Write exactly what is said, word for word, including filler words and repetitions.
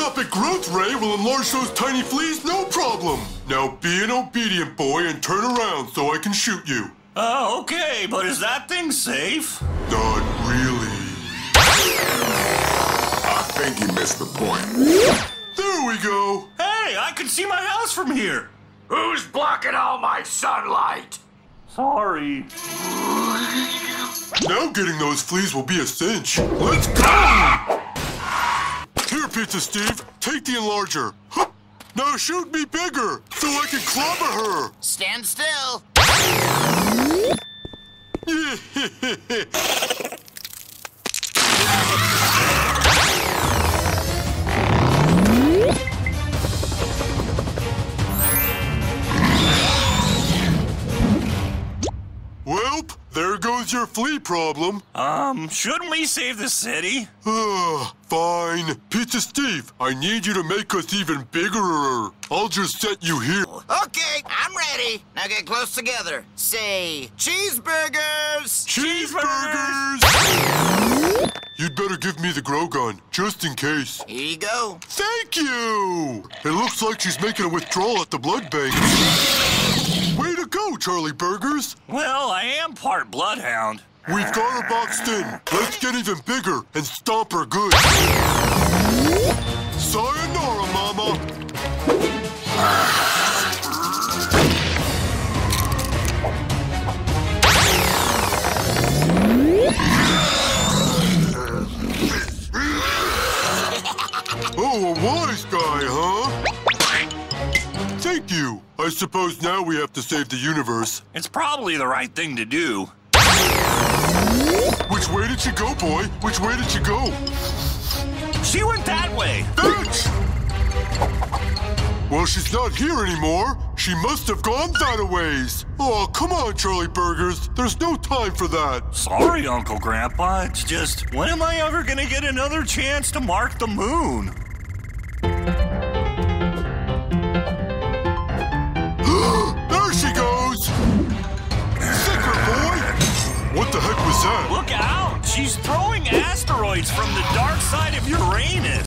microscopic growth ray will enlarge those tiny fleas no problem. Now be an obedient boy and turn around so I can shoot you. Oh, okay, but is that thing safe? Not really. I think he missed the point. There we go. Hey, I can see my house from here. Who's blocking all my sunlight? Sorry. Now getting those fleas will be a cinch. Let's go! Here, Pizza Steve, take the enlarger. Huh. Now shoot me bigger so I can clobber her. Stand still. Welp, there goes your flea problem. Um, shouldn't we save the city? Ugh, fine. Pizza Steve, I need you to make us even bigger. I'll just set you here. Okay, I'm ready. Now get close together. Say, cheeseburgers! Cheeseburgers! You'd better give me the grow gun, just in case. Here you go. Thank you! It looks like she's making a withdrawal at the blood bank. Way to go, Charlie Burgers! Well, I am part bloodhound. We've got her boxed in. Let's get even bigger and stomp her good. Sayonara, Mama! Oh, a wise guy, huh? Thank you. I suppose now we have to save the universe. It's probably the right thing to do. Which way did she go, boy? Which way did she go? She went that way. Bitch! Well, she's not here anymore. She must have gone that a ways. Oh, come on, Charlie Burgers. There's no time for that. Sorry, Uncle Grandpa. It's just, when am I ever gonna get another chance to mark the moon? There she goes! Sicker, boy! What the heck was that? Look out! She's throwing asteroids from the dark side of Uranus.